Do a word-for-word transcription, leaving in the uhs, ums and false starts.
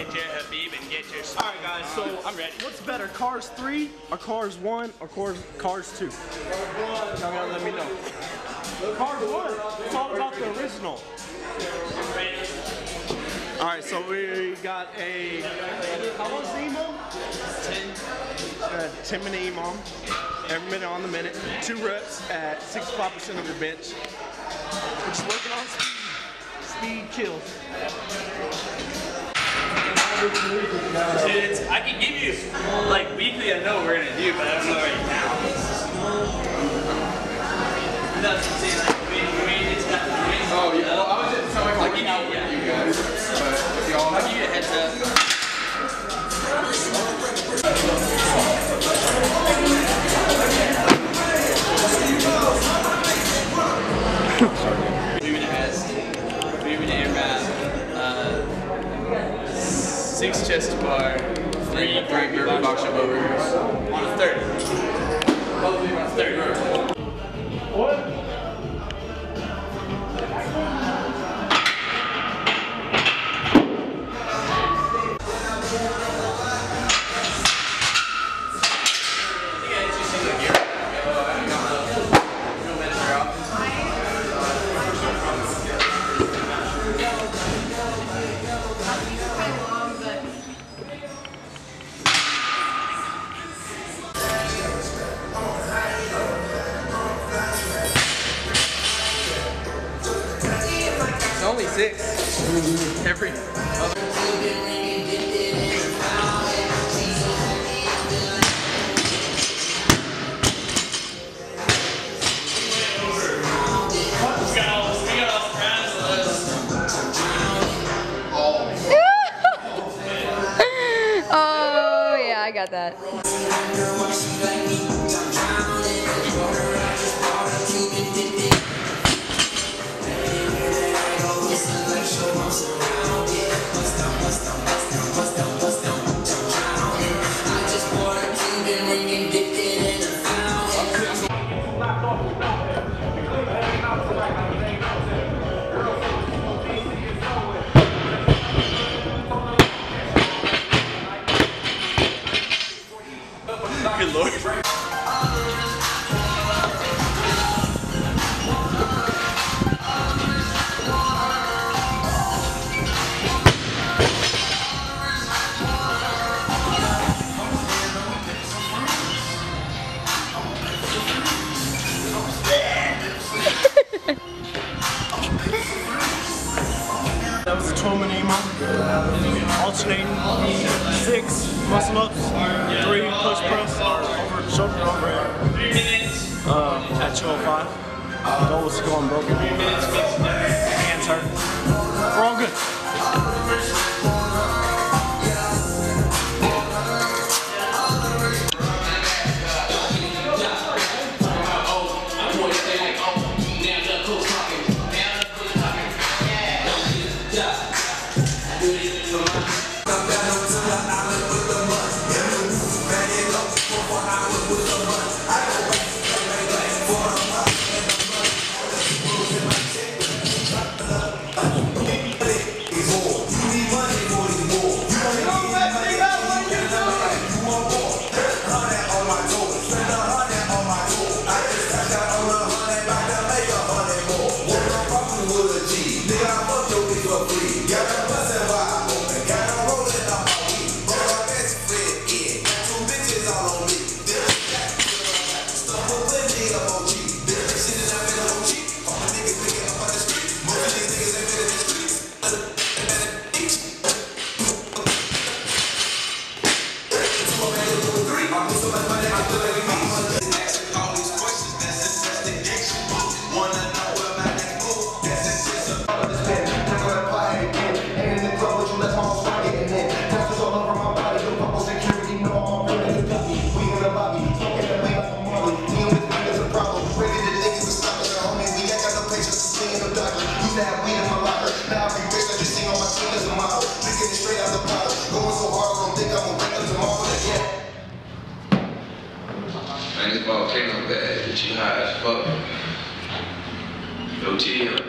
get your Habib and get your. All right, guys. So I'm ready. What's better, Cars three or Cars one or Cars Cars two? Y'all gotta let me know. Cars one. It's all about the original. All right, so we got a. How long's the E M O M? Ten. Uh, ten minute E M O M. Every minute on the minute. Two reps at sixty-five percent of your bench. We're just working on speed. Speed kills. Dude, it's, I can give you, like, weekly I know what we're going to do, but I don't know right now. That's what I'm saying, like, we, we, it's got the wind. Oh, yeah, well, I was just telling like, out with you guys, but if y'all... I'll give you a heads up. Moving has, moving AMRAP, uh, six chest bar, three great burpee box jump overs on a third. Probably on a third. What? Only six. Every other. Oh yeah, I got that. Good lord. That was a twelve minute E M O M. Alternating six muscle ups, three push press over shoulder overhead. Three minutes. Uh, at two oh five. The goal was to go unbroken. Hands hurt. We're all good. Man, this volcano bad, but you high as fuck. No T.